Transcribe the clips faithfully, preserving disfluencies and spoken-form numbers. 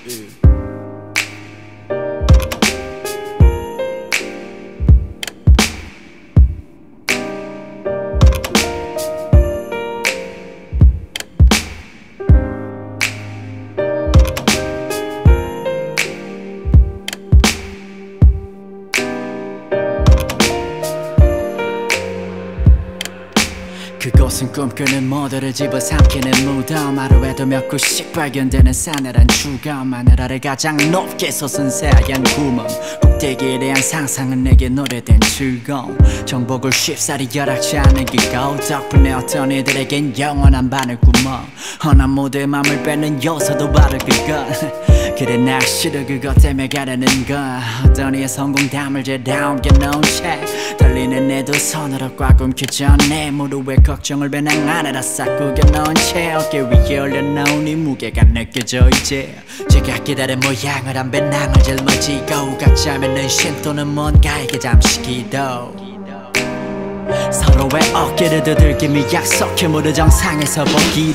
그곳은 꿈꾸는 모두를 집어삼키는 무덤. 하루에도 몇 구씩 발견되는 싸늘한 주검. 하늘 아래 가장 높게 솟은 새하얀 구멍. 꼭대기에 대한 상상은 내게 노래된 즐거움. 정복을 쉽사리 열악치 않은 기고 덕분에 어떤 이들에겐 영원한 바늘구멍. 허난 모두의 맘을 뺏는 요소도 바로 그것. 그래 날 싫어 그것 때문에 가려는 건 어떤 이의 성공담을 죄다 옮겨놓은 채 떨리는 내 두 손으로 꽉 움켜쥐어 내 무릎에 걱정을 배낭 안에다 싹 구겨놓은 채 어깨 위에 올려놓은 이 무게가 느껴져 이제 제가 기다린 모양을 한 배낭을 짊어지고 각자 맺는 쉼 또는 뭔가에게 잠시 기도 서로의 어깨를 두들기며 약속해 모두 정상에서 보기로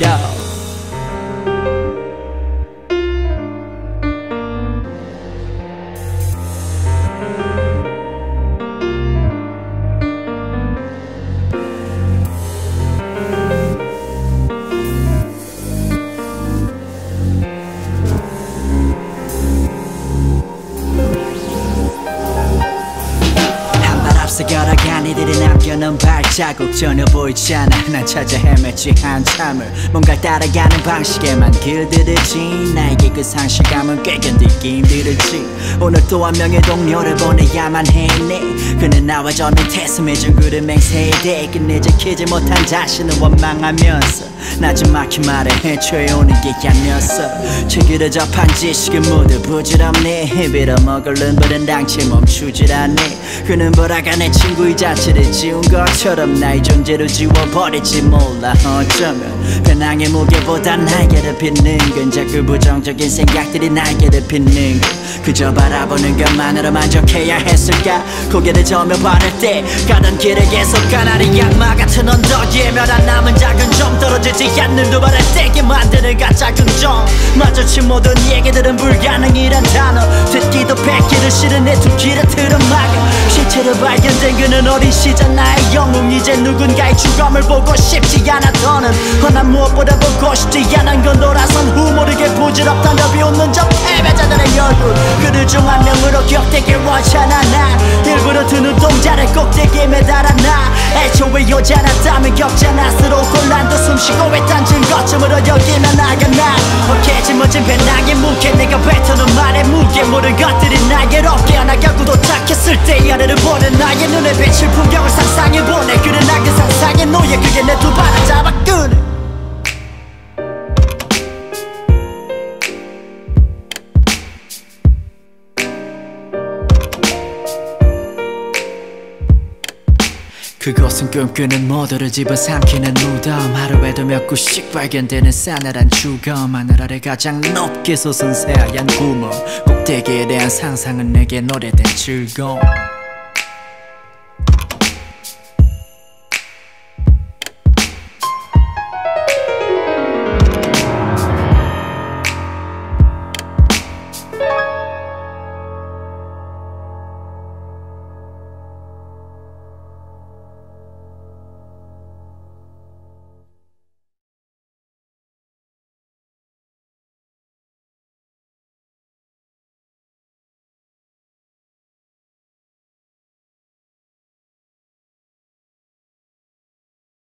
걸어간 이들이 남겨놓은 발자국 전혀 보이지 않아. 난 찾아 헤맸지 한참을 뭔가를 따라가는 방식에만 길들이지. 나에게 그 상실감은 꽤 견디기 힘들지. 오늘 또 한 명의 동료를 보내야만 했네. 그는 나와 저는 태스매준 구름 맹세에 끝내지 키지 못한 자신을 원망하면서 나지막히 말해 애초에 오는 게 아니었어. 최근에 접한 지식은 모두 부질없네. 빌어먹을 눈물은 당체 멈추질 않네. 그는 보라가 내 친구이자 자체를 지운 것처럼 나의 존재를 지워버릴지 몰라. 어쩌면 배낭의 무게보다 날 괴롭히는 건 자꾸 부정적인 생각들이 날 괴롭히는 건 그저 바라보는 것만으로 만족해야 했을까. 고개를 저며 바랄 때 가던 길에 계속 가나리 악마 같은 언덕에 멸한 남은 작은 점 떨어지지 않는 두 발을 떼게 만드는 가짜 긍정. 마주친 모든 얘기들은 불가능이란 단어 듣기도 뺏기를 싫은 내 두 귀를 틀어막아. 실체로 발견된 그는 어린 시절 나의 영웅. 이제 누군가의 죽음을 보고 싶지 않아. 더는 허난 무엇보다 보고 싶지 않은 건 돌아선 후 모르게 부질없던 더 비웃는 저 패배자들의 얼굴. 그들 중 한 명으로 격되게 원하나. 난 일부러 두 눈동자를 꼭대기에 매달아. 나 애초에 오지 않았다면 겪잖아스러운 곤란도 숨쉬고 했던 증거점으로 여기나 나가. 난 어깨 짊어진 배낭의 무게 내가 뱉어놓은 말의 무게 모든 것들이 날 괴롭게 하나 결국 도착했을 때 아래를 보는 나의 눈에 비칠 풍경을 상상해보네. 그래 나 그 상상의 노예 그게 내 두 발을 잡아 끄네. 그곳은 꿈꾸는 모두를 집어삼키는 무덤. 하루에도 몇 구씩 발견되는 싸늘한 주검. 하늘 아래 가장 높게 솟은 새하얀 구멍. 꼭대기에 대한 상상은 내게 노래된 즐거움.